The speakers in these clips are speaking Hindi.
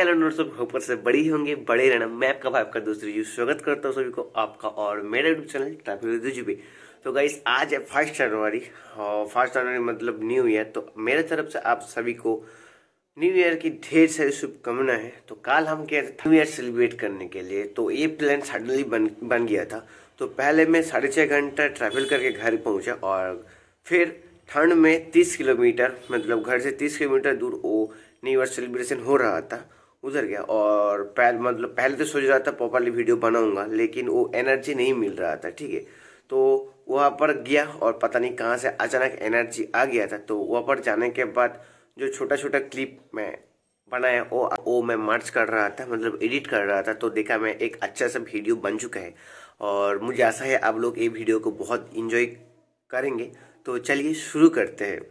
स्माइल और सब ऊपर से बड़ी होंगे, बड़े रहना। मैं आपका भाई आपका दोस्त रिजू स्वागत करता हूँ सभी को आपका और मेरे यूट्यूब चैनल ट्रैवल रिजू पे। तो गाइस आज है 1 जनवरी और 1 जनवरी मतलब न्यू ईयर। तो मेरे तरफ से आप सभी को न्यू ईयर की ढेर सारी शुभकामनाएं हैं। तो कल हम गए थे न्यू ईयर सेलिब्रेट करने के लिए, तो ये प्लान सडनली बन गया था। तो पहले मैं 6.5 घंटा ट्रैवल करके घर पहुंचा और फिर ठंड में 30 किलोमीटर मतलब घर से 30 किलोमीटर दूर वो न्यू ईयर सेलिब्रेशन हो रहा था, उधर गया। और पहले तो सोच रहा था प्रॉपरली वीडियो बनाऊंगा, लेकिन वो एनर्जी नहीं मिल रहा था, ठीक है। तो वहाँ पर गया और पता नहीं कहाँ से अचानक एनर्जी आ गया था। तो वहाँ पर जाने के बाद जो छोटा छोटा क्लिप मैं बनाया वो मैं मर्ज कर रहा था, मतलब एडिट कर रहा था। तो देखा मैं एक अच्छा सा वीडियो बन चुका है और मुझे आशा है आप लोग ये वीडियो को बहुत इंजॉय करेंगे। तो चलिए शुरू करते हैं।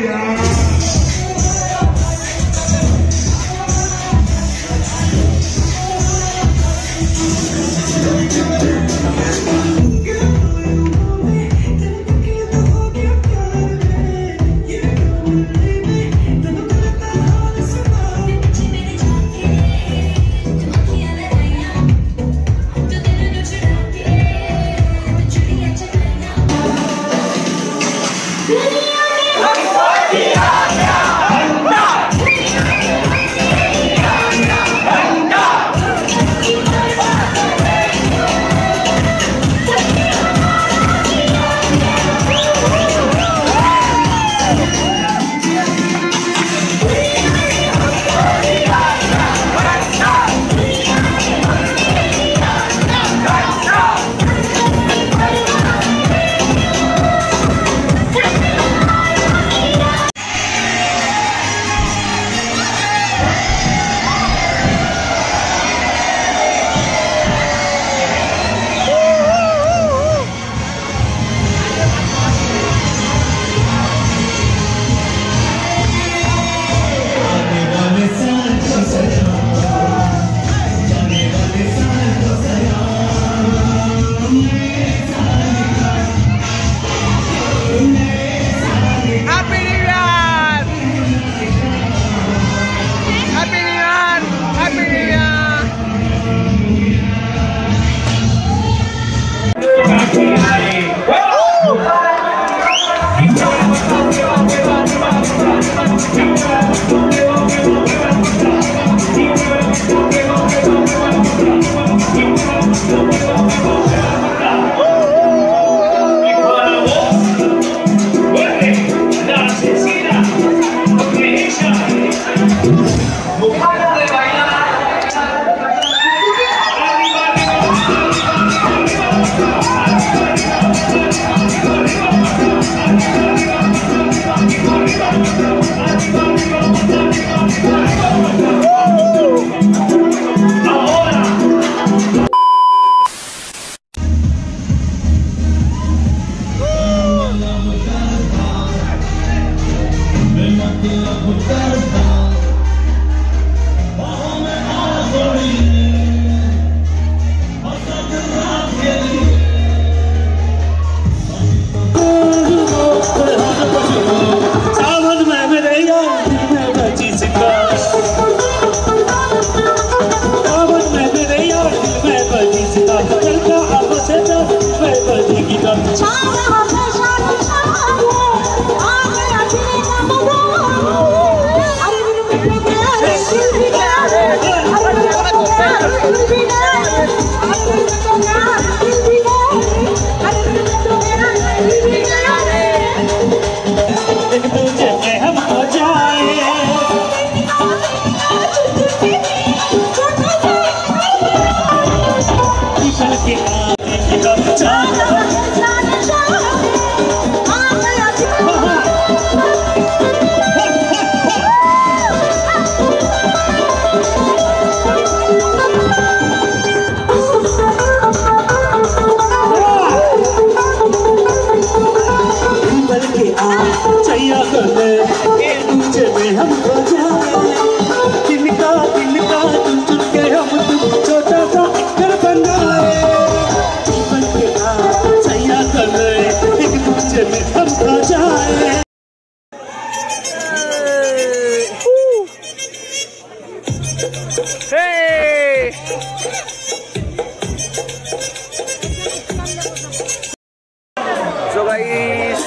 So guys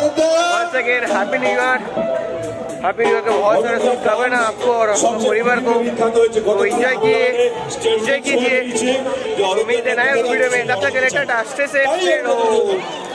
once again happy new year. Happy new year के बहुत सारे शुभकामनाएं आपको और आपके परिवार को। तो एंजॉय कीजिए। उम्मीद है नए वीडियो में, तब तक टाटा, स्टे सेफ।